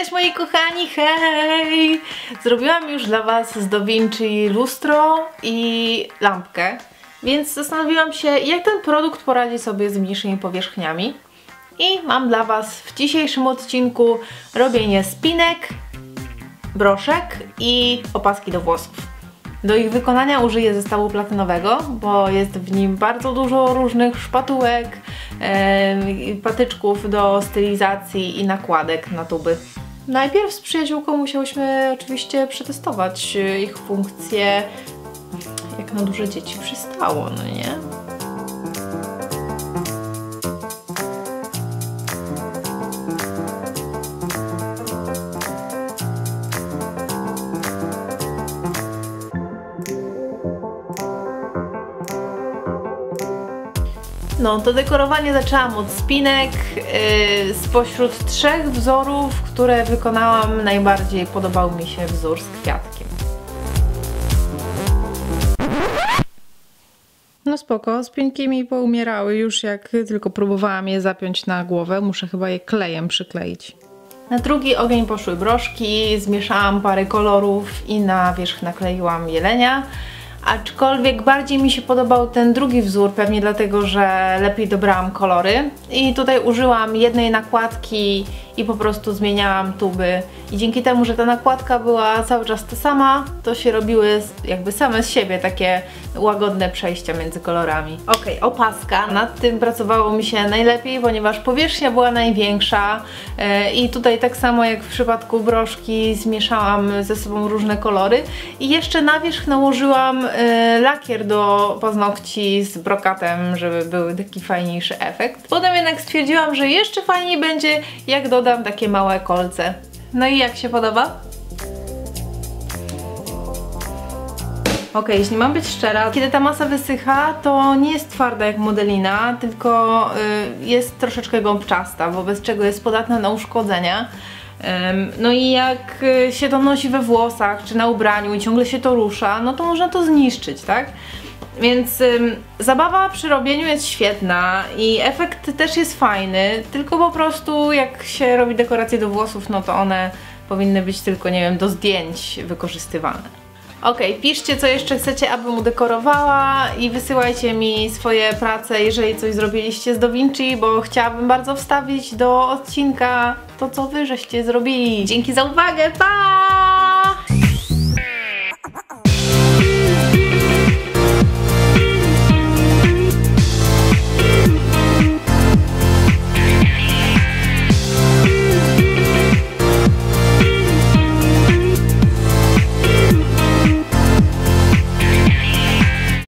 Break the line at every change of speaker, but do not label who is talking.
Cześć moi kochani, hej! Zrobiłam już dla Was z DaVinci lustro i lampkę, więc zastanowiłam się, jak ten produkt poradzi sobie z mniejszymi powierzchniami. I mam dla Was w dzisiejszym odcinku robienie spinek, broszek i opaski do włosów. Do ich wykonania użyję zestawu platynowego, bo jest w nim bardzo dużo różnych szpatułek, patyczków do stylizacji i nakładek na tuby. Najpierw z przyjaciółką musiałyśmy oczywiście przetestować ich funkcje, jak na duże dzieci przystało, no nie? No, to dekorowanie zaczęłam od spinek. Spośród 3 wzorów, które wykonałam, najbardziej podobał mi się wzór z kwiatkiem. No spoko, spinki mi poumierały już jak tylko próbowałam je zapiąć na głowę. Muszę chyba je klejem przykleić. Na drugi ogień poszły broszki, zmieszałam parę kolorów i na wierzch nakleiłam jelenia. Aczkolwiek bardziej mi się podobał ten drugi wzór, pewnie dlatego, że lepiej dobrałam kolory. I tutaj użyłam jednej nakładki i po prostu zmieniałam tuby. I dzięki temu, że ta nakładka była cały czas ta sama, to się robiły jakby same z siebie takie łagodne przejścia między kolorami. Ok, opaska. Nad tym pracowało mi się najlepiej, ponieważ powierzchnia była największa. I tutaj tak samo jak w przypadku broszki zmieszałam ze sobą różne kolory. I jeszcze na wierzch nałożyłam lakier do paznokci z brokatem, żeby był taki fajniejszy efekt. Potem jednak stwierdziłam, że jeszcze fajniej będzie, jak dodam takie małe kolce. No i jak się podoba? Ok, jeśli mam być szczera, kiedy ta masa wysycha, to nie jest twarda jak modelina, tylko jest troszeczkę gąbczasta, wobec czego jest podatna na uszkodzenia. No i jak się to nosi we włosach, czy na ubraniu i ciągle się to rusza, no to można to zniszczyć, tak? Więc zabawa przy robieniu jest świetna i efekt też jest fajny, tylko po prostu jak się robi dekoracje do włosów, no to one powinny być tylko, nie wiem, do zdjęć wykorzystywane. Ok, piszcie, co jeszcze chcecie, abym udekorowała i wysyłajcie mi swoje prace, jeżeli coś zrobiliście z DaVinci, bo chciałabym bardzo wstawić do odcinka to, co wy żeście zrobili. Dzięki za uwagę, pa!